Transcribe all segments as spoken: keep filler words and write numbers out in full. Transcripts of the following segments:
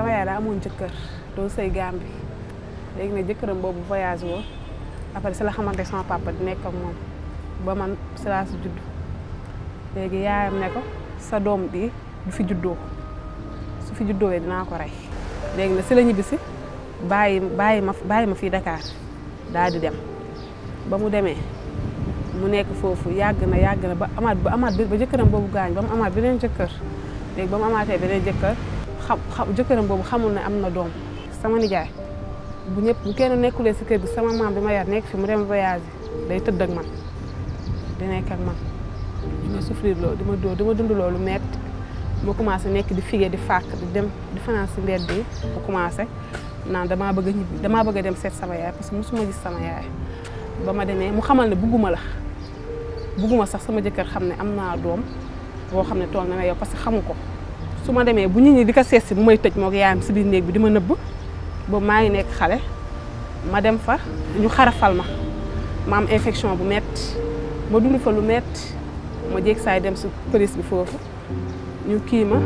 sama yaay daa amoon jëkkër doon sëy Gambie léegi ne jëkkëram boobu voyage woo après si la xamante sama papa di nekk ak moom ba man si laa si judd léegi yaayam ne ko sa doom bi du fi juddoo su fi juddoo dinaa ko rey léegi nag si la ñibbisi bàyyi bàyyi ma bàyyi ma fii Dakar daal di dem ba mu demee mu nekk foofu yàgg na yàgg na ba amaat ba amaat ba jëkkëram boobu gaañ ba mu amaat beneen jëkkër léegi ba mu amaatee beneen jëkkër xam xam jëkkëram boobu xamul ne am na doom sama nijaay bu ñëpp bu kenn nekkulee si kër gi sama maam bi ma yar nekk fi mu dem voyage day tëdd ak man di nekk ak man di ma souffrir loolu di ma dóor di ma dund loolu metti ma commencé nekk di fige di fàkk di dem di fanaan si mbedd bi ma commencé naan damaa bëgg a ñibbi damaa bëgg a dem seet sama yaay parce que mosuma gis sama yaay ba ma demee mu xamal ne bugguma la bugguma sax sama jëkkër xam ne am naa doom boo xam ne toog na ma yow parce que xamu ko su ma demee bu nit ñi di ko seet si bu may tëj moog yaayam si biir néeg bi di ma nëbb boobu maa ngi nekk xale ma dem fa ñu xarafal ma ma am infection bu metti ma dund fa lu metti ma jéeg saay dem si police bi foofu ñu kii ma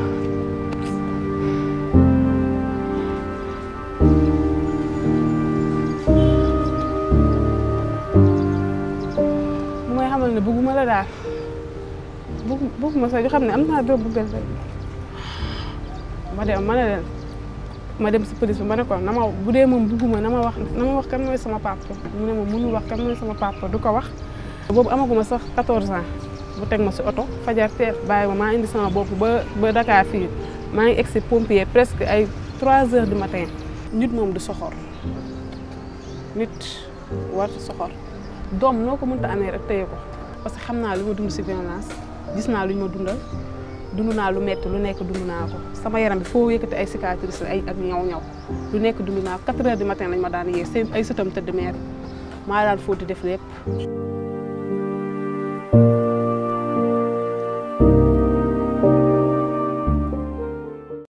bu may xamal ne bëgguma la daal bëgg bëgguma sax ñu xam ne am naa doom bu bel rek ma dem ma ne leen ma dem si police bi ma ne ko na ma bu dee moom bëgguma na ma wax na ma wax kan mooy sama papa mu ne ma mënul wax kan mooy sama papa du ko wax boobu amaguma sax quatorze ans bu teg ma si oto fajar teel bàyyi ma maa indi sama bopp ba ba Dakar fii maa ngi egg si pompier presque ay trois heures du matin. nit moom du soxor nit war soxor doom noo ko mënta amee rek téye ko parce que xam naa lu ma dund si violence gis naa lu ñu ma dundal dund naa lu metti lu nekk dund naa ko sama yaram bi foo yëkkati ay cicatrices ay ak ñaw-ñaw lu nekk dund naa ko quatre heures du matin lañ ma daan yee seen ay sëtam tëdd meer maa daan fóoti def lépp.